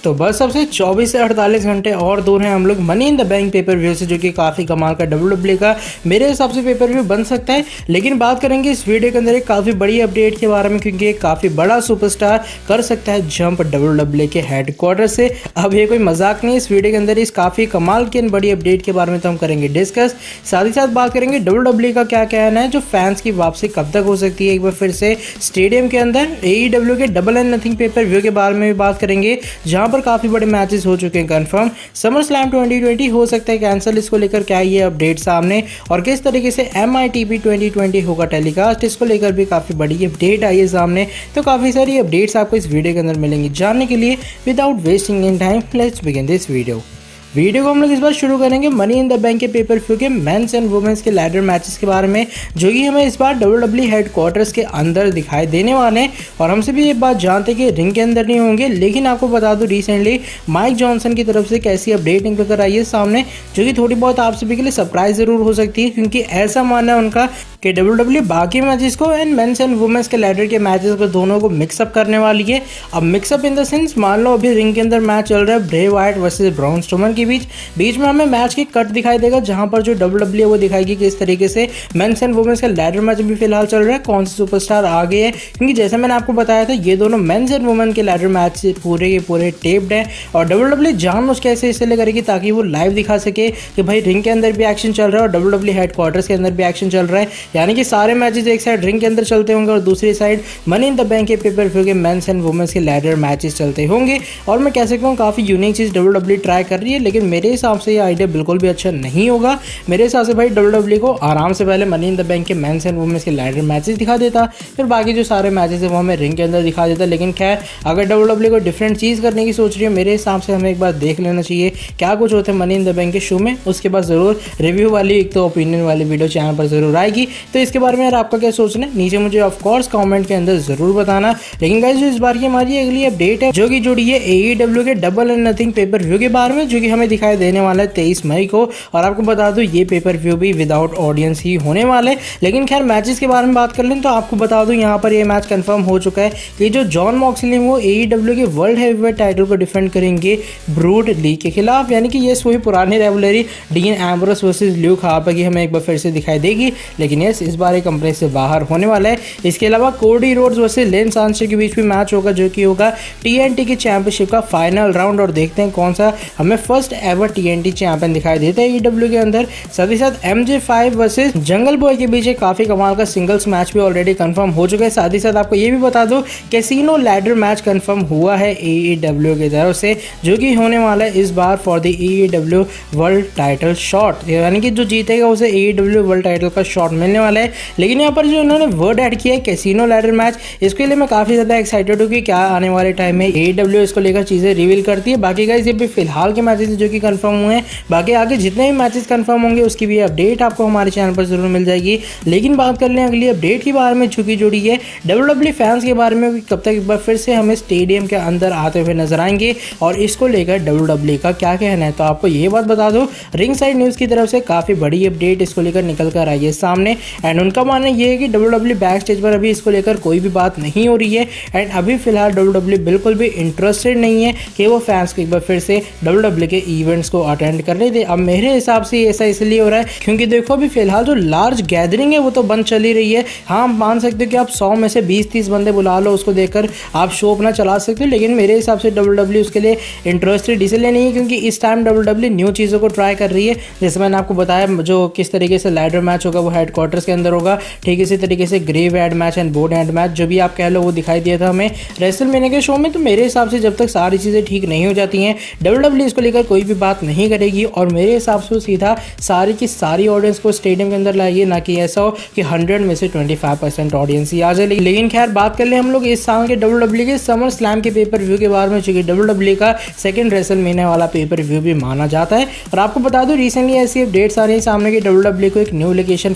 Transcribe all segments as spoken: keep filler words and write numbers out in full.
तो बस सबसे चौबीस से अड़तालीस घंटे और दूर हैं हम लोग money in the bank pay per view से, जो कि काफ़ी कमाल का डब्ल्यू डब्ल्यू का मेरे हिसाब से पेपर व्यू बन सकता है। लेकिन बात करेंगे इस वीडियो के अंदर एक काफ़ी बड़ी अपडेट के बारे में, क्योंकि एक काफ़ी बड़ा सुपरस्टार कर सकता है जंप डब्ल्यू डब्ल्यू के हेडक्वार्टर से। अब ये कोई मजाक नहीं, इस वीडियो के अंदर इस काफ़ी कमाल की बड़ी अपडेट के बारे में तो हम करेंगे डिस्कस। साथ ही साथ बात करेंगे डब्ल्यू डब्ल्यू का क्या कहना है, जो फैंस की वापसी कब तक हो सकती है एक बार फिर से स्टेडियम के अंदर। एईडब्ल्यू के double and nothing paper view के बारे में भी बात करेंगे, जहां पर काफ़ी बड़े मैचेस हो चुके हैं confirm. Summer slam twenty twenty हो सकता है कैंसिल, इसको लेकर क्या ये अपडेट सामने, और किस तरीके से M I T P twenty twenty होगा टेलीकास्ट, इसको लेकर भी काफ़ी बड़ी अपडेट आई है सामने। तो काफ़ी सारी अपडेट्स आपको इस वीडियो के अंदर मिलेंगी जानने के लिए। Without wasting in time let's begin this video. Video को हम लोग इस बार शुरू करेंगे मनी इन द बैंक के पेपर व्यू के मेंस एंड वुमेन्स के लैडर मैचेस के बारे में, जो कि हमें इस बार डब्ल्यू डब्ल्यू हेडक्वार्टर्स के अंदर दिखाई देने वाले हैं। और हमसे भी ये बात जानते हैं कि रिंग के अंदर नहीं होंगे। लेकिन आपको बता दूं रिसेंटली माइक जॉनसन की तरफ से कैसी अपडेट निकल कर आई है सामने, जो कि थोड़ी बहुत आप सभी के लिए सरप्राइज जरूर हो सकती है, क्योंकि ऐसा मानना है उनका कि डब्ल्यू डब्ल्यू बाकी मैचेस को एंड मेंस एंड वुमेन्स के लैडर के मैचेस को दोनों को मिक्सअप करने वाली है। अब मिक्सअप इन द सेंस, मान लो अभी रिंग के अंदर मैच चल रहा है Bray Wyatt versus brown Strowman के बीच बीच में हमें मैच की कट दिखाई देगा, जहां पर जो डब्ल्यू डब्ल्यू वो दिखाएगी कि इस तरीके से मेंस एंड वुमेन्स का लैडर मैच भी फिलहाल चल रहा है, कौन से सुपरस्टार आ गए हैं। क्योंकि जैसे मैंने आपको बताया था ये दोनों मेंस एंड वुमेन के लैडर मैच पूरे के पूरे टेप्ड हैं, और डब्ल्यू डब्ल्यू जानबूझ के ऐसे इसलिए करेगी ताकि वो लाइव दिखा सके कि भाई रिंग के अंदर भी एक्शन चल रहा है और डब्ल्यू डब्ल्यू हेडक्वार्टर्स के अंदर भी एक्शन चल रहा है। यानी कि सारे मैचेस एक साइड रिंग के अंदर चलते होंगे और दूसरी side money in the bank के पेपर व्यू के मेंस एंड वुमेन्स के लैडर मैचेस चलते होंगे। और मैं कह सकता हूँ काफ़ी यूनिक चीज़ डब्ल्यू डब्ल्यू ट्राई कर रही है, लेकिन मेरे हिसाब से ये आइडिया बिल्कुल भी अच्छा नहीं होगा। मेरे हिसाब से भाई डब्ल्यू डब्ल्यू को आराम से पहले मनी इन द बैंक के मेंस एंड वुमेन्स के लैडर मैचेस दिखा देता, फिर बाकी जो सारे मैचेस है वो हमें रिंग के अंदर दिखा देता। लेकिन खैर, अगर डब्ल्यू डब्ल्यू को डिफरेंट चीज़ करने की सोच रही है, मेरे हिसाब से हमें एक बार देख लेना चाहिए क्या कुछ होता है मनी इन द बैंक के शो में। उसके बाद जरूर रिव्यू वाली एक तो ओपिनियन वाली वीडियो चैनल पर जरूर आएगी। तो इसके बारे में यार आपका क्या सोचना है नीचे मुझे ऑफकोर्स कॉमेंट के अंदर जरूर बताना। लेकिन गाइस, जो इस बार की हमारी अगली अपडेट है जो कि जुड़ी है एईडब्ल्यू के double and nothing paper view के बारे में, जो कि हमें दिखाई देने वाला है तेईस मई को। और आपको बता दूं ये पेपर व्यू भी विदाउट ऑडियंस ही होने वाले। लेकिन खैर, मैचेस के बारे में बात कर लें तो आपको बता दूं यहाँ पर ये मैच कंफर्म हो चुका है कि जो जॉन मॉक्सली वो एईडब्ल्यू के वर्ल्ड हेवीवेट टाइटल को डिफेंड करेंगे ब्रूट ली के खिलाफ। यानी कि ये वही पुरानी rivalry Dean Ambrose versus Luke Harper की हमें एक बार फिर से दिखाई देगी। लेकिन यस, इस बार एक कंपनी से बाहर होने वाला है। इसके अलावा Cody Rhodes versus lens Armstrong के बीच भी मैच होगा, जो कि होगा टीएनटी की चैंपियनशिप का फाइनल राउंड। और देखते हैं कौन सा हमें फर्स्ट एवर टीएनटी चैंपियन दिखाई देता है ईडब्ल्यू के अंदर। साथ ही साथ M J five versus jungle boy के बीच एक काफी कमाल का सिंगल्स मैच भी ऑलरेडी कंफर्म हो चुका है। साथ ही साथ आपको ये भी बता दो कैसीनो लैडर मैच कंफर्म हुआ है एईडब्ल्यू की तरफ से, जो कि होने वाला है इस बार for the AEW world title shot. यानी कि जो जीतेगा उसे एईडब्ल्यू वर्ल्ड टाइटल का शॉट मिलने वाला है। लेकिन यहाँ पर जो उन्होंने वर्ड ऐड किया है कैसीनो लैडर मैच, इसके लिए मैं काफी ज्यादा एक्साइटेड हूँ कि क्या आने वाले टाइम में एईडब्ल्यू इसको लेकर चीजें रिवील करती है। बाकी गाइस, ये भी फिलहाल के मैचेस जो कि कंफर्म हुए हैं, बाकी आगे जितने भी मैचेस कंफर्म होंगे उसकी भी अपडेट आपको हमारे चैनल पर जरूर मिल जाएगी। लेकिन बात कर लें अगली अपडेट के बारे में, जो कि जुड़ी है डब्ल्यू डब्ल्यू फैंस के बारे में, कब तक एक बार फिर से हमें स्टेडियम के अंदर आते हुए नजर आएंगे और इसको लेकर डब्ल्यू डब्ल्यू का क्या कहना है। तो आपको ये बात बता दो, रिंग साइड न्यूज की तरफ से काफी बड़ी अपडेट इसको लेकर निकल कर आई है सामने। एंड उनका मानना ये है कि डब्ल्यू डब्ल्यू बैक स्टेज पर अभी इसको लेकर कोई भी बात नहीं हो रही है। एंड अभी फिलहाल डब्ल्यू डब्ल्यू बिल्कुल भी इंटरेस्टेड नहीं है कि वो फैंस को एक बार फिर से डब्ल्यू डब्ल्यू के इवेंट्स को अटेंड करने दे। अब मेरे हिसाब से ऐसा इसलिए हो रहा है क्योंकि देखो अभी फिलहाल जो लार्ज गैदरिंग है वो तो बंद चली रही है। हाँ, मान सकते हो कि आप सौ में से बीस तीस बंदे बुला लो, उसको देखकर आप शो अपना चला सकते हो। लेकिन मेरे हिसाब से डब्ल्यू डब्ल्यू उसके लिए इंटरेस्टेड इसलिए नहीं है क्योंकि इस टाइम डब्ल्यू डब्ल्यू न्यू चीज़ों को ट्राई कर रही है। जैसे मैंने आपको बताया जो किस तरीके से लैडर मैच होगा वो हेडक्वार्टर्स के अंदर होगा, ठीक इसी तरीके से ग्रेव एड मैच एंड बोर्ड एंड मैच जो भी आप कह लो वो दिखाई दिया था हमें रेसलमेनिया के शो में। तो मेरे हिसाब से जब तक सारी चीज़ें ठीक नहीं हो जाती हैं डब्ल्यू डब्ल्यू इसको लेकर कोई भी बात नहीं करेगी, और मेरे हिसाब से सीधा सारी की सारी ऑडियंस को स्टेडियम के अंदर लाइए, ना कि ऐसा हो कि हंड्रेड में से ट्वेंटी फाइव परसेंट ऑडियंस ही आ जाए। लेकिन खैर, बात कर ले हम लोग इस साल के डब्ल्यू डब्ल्यू के समर स्लैम के पेपर व्यू के बारे में, चूंकि डब्ल्यू डब्ल्यू का सेकंड रेसलमेनिया वाला पेपर व्यू भी माना जाता है। और आपको बता दूं रिसेंटली ऐसी अपडेट्स आ रही है सामने कि डब्ल्यू डब्ल्यू को एक न्यू लोकेशन फाइंड करनी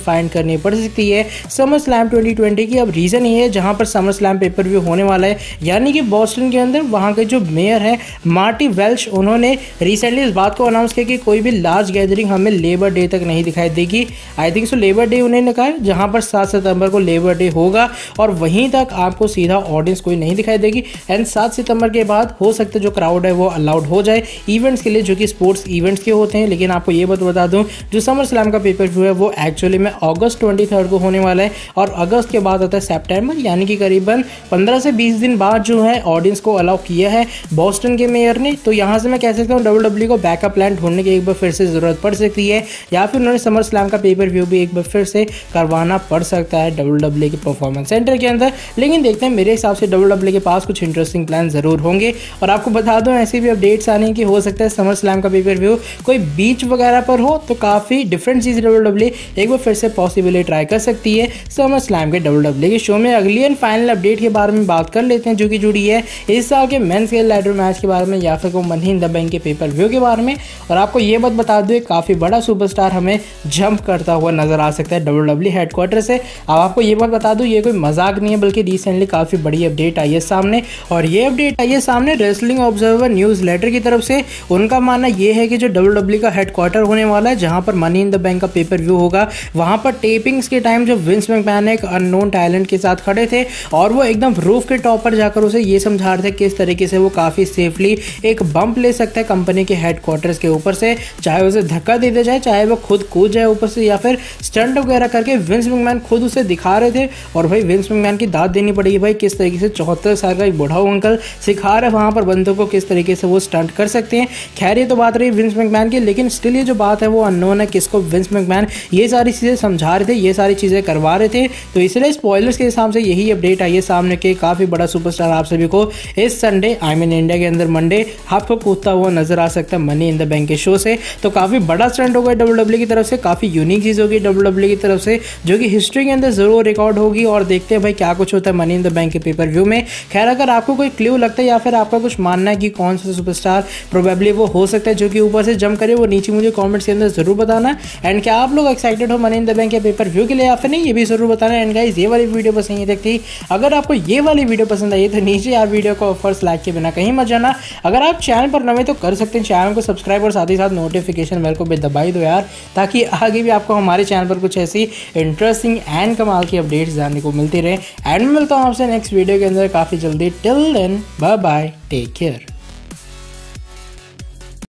करनी पड़ सकती है समर स्लैम ट्वेंटी ट्वेंटी की। अब रीज़न ये है जहाँ पर समर स्लैम पेपर व्यू होने वाला है यानी कि बॉस्टन के अंदर, वहाँ के जो मेयर है मार्टी वेल्च, उन्होंने रिसेंटली इस बात को अनाउंस किया कि कोई भी लार्ज गैदरिंग हमें लेबर डे तक नहीं दिखाई देगी। I think so labour day उन्होंने कहा है, जहाँ पर सात सितंबर को लेबर डे होगा और वहीं तक आपको सीधा ऑडियंस कोई नहीं दिखाई देगी। एंड सात सितंबर के बाद हो सकता है जो क्राउड है वो अलाउड हो जाए इवेंट्स के लिए, जो कि स्पोर्ट्स इवेंट्स के होते हैं। लेकिन आपको ये बात बता दूं, जो समर स्लैम का पेपर व्यू है वो एक्चुअली में अगस्त तेईस को होने वाला है और अगस्त के बाद आता है सितंबर, यानी कि करीबन पंद्रह से बीस दिन बाद जो है ऑडियंस को अलाउ किया है बॉस्टन के मेयर ने। तो यहाँ से मैं कह सकता हूँ डब्ल्यू डब्ल्यू को बैकअप प्लान ढूंढने की एक बार फिर से ज़रूरत पड़ सकती है, या फिर उन्होंने समर स्लैम का पेपर व्यू भी एक बार फिर से करवाना पड़ सकता है डब्ल्यू डब्ल्यू के परफॉर्मेंस सेंटर के अंदर। लेकिन देखते हैं, मेरे हिसाब से डब्ल्यू डब्ल्यू के पास कुछ इंटरेस्टिंग प्लान ज़रूर होंगे। और आपको बता दूं ऐसे भी अपडेट्स आने की हो सकता है समर स्लैम का पेपर व्यू कोई बीच वगैरह पर हो, तो काफ़ी डिफरेंट चीज़ डब्ल्यू डब्ल्यू एक बार फिर से पॉसिबली ट्राई कर सकती है समर स्लैम के डब्ल्यू डब्ल्यू के शो में। अगली एंड फाइनल अपडेट के बारे में बात कर लेते हैं, जो कि जुड़ी है इस साल के मेंस के लैडर मैच के बारे में या फिर मनी इन द बैंक के पेपर व्यू के बारे में। और आपको ये बात बता दूं, काफ़ी बड़ा सुपरस्टार हमें जंप करता हुआ नजर आ सकता है डब्ल्यू डब्ल्यू हेडक्वार्टर से। अब आपको ये बात बता दूं, ये कोई मजाक नहीं है, बल्कि रिसेंटली काफ़ी बड़ी अपडेट आई है सामने। और ये अपडेट आई है सामने रेसलिंग ऑब्जर्वर न्यूज़ लेटर की तरफ से। उनका मानना ये है कि जो डब्ल्यू डब्ल्यू का हेडक्वार्टर होने वाला है, जहां पर मनी इन द बैंक का पेपर व्यू होगा, वहां पर टेपिंग्स के टाइम जो विंस मैकमैन एक अननोन टैलेंट के साथ खड़े थे और वो एकदम रूफ के टॉप पर जाकर उसे ये समझा रहे थे किस तरीके से वो काफ़ी सेफली एक बम्प ले सकता है कंपनी के हेडक्वार्टर्स के ऊपर से, चाहे उसे धक्का दे दिया जाए, चाहे वो खुद कूद जाए ऊपर से, या फिर स्टंट वगैरह करके विंस मैकमैन खुद उसे दिखा रहे थे। और भाई विंस मैकमैन की दाद देनी पड़ेगी भाई, किस तरीके से चौहत्तर साल का एक बूढ़ा अंकल सिखा रहे वहां पर बंदों को किस तरीके से वो स्टंट कर सकते हैं। खैर ये तो बात रही विंस मैकमैन की, लेकिन स्टिल ये जो बात है वो अननोन है किसको विंस मैकमैन ये सारी चीज़ें समझा रहे थे, ये सारी चीज़ें करवा रहे थे। तो इसलिए स्पॉयलर्स के हिसाब से यही अपडेट आई है सामने के काफ़ी बड़ा सुपरस्टार आप सभी को इस संडे आई मीन इंडिया के अंदर मंडे आपको कूदता हुआ नजर आ सकता है मनी इन द बैंक के शो से। तो काफ़ी बड़ा स्टंट होगा डब्ल्यू डब्ल्यू की तरफ से, काफ़ी यूनिक चीज़ होगी डब्ल्यू डब्ल्यू की तरफ से, जो कि हिस्ट्री के अंदर जरूर रिकॉर्ड होगी। और देखते हैं भाई क्या कुछ होता है मनी इन द बैंक के पेपर व्यू में। खैर अगर आपको कोई क्ल्यू लगता है या फिर आपका कुछ मानना है कि कौन सा सुपरस्टार प्रोबेबली वो हो सकता है जो कि ऊपर से जंप करे, वो नीचे मुझे कमेंट्स के अंदर जरूर बताना। एंड क्या आप लोग एक्साइटेड हो मनी इन द बैंक के पेपर व्यू के लिए या फिर नहीं, ये भी जरूर बताना। एंड गाइस ये वाली वीडियो बस यहीं तक थी। अगर आपको ये वाली वीडियो पसंद आई तो नीचे यार वीडियो को फर्स्ट लाइक के बिना कहीं मत जाना। अगर आप चैनल पर नए तो कर सकते हैं चैनल को सब्सक्राइब और साथ ही साथ नोटिफिकेशन बेल को भी दबाई दो यार, ताकि आगे भी आपको हमारे चैनल पर कुछ ऐसी इंटरेस्टिंग एंड कमाल की अपडेट्स जानने को मिलती रहे। एंड मैं मिलता हूँ आपसे नेक्स्ट वीडियो के अंदर काफ़ी जल्दी। Till then bye bye, take care.